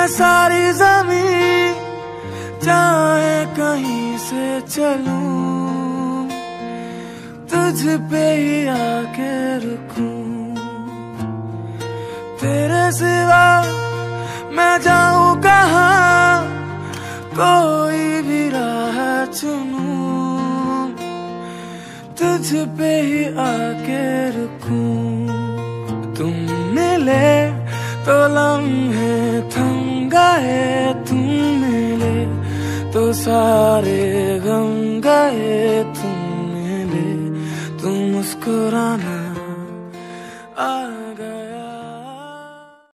सारी ज़मीं चाहे कहीं से चलूं, तुझ पे ही आके रुकूं। तेरे सिवा मैं जाऊं कहाँ, कोई भी राह चुनूं, तुझ पे ही आके रुकूं। तुम मिले तो लम्हे थम गए, तुम मिले तो सारे गम गए। तुम मिले, तुम मुस्कुराना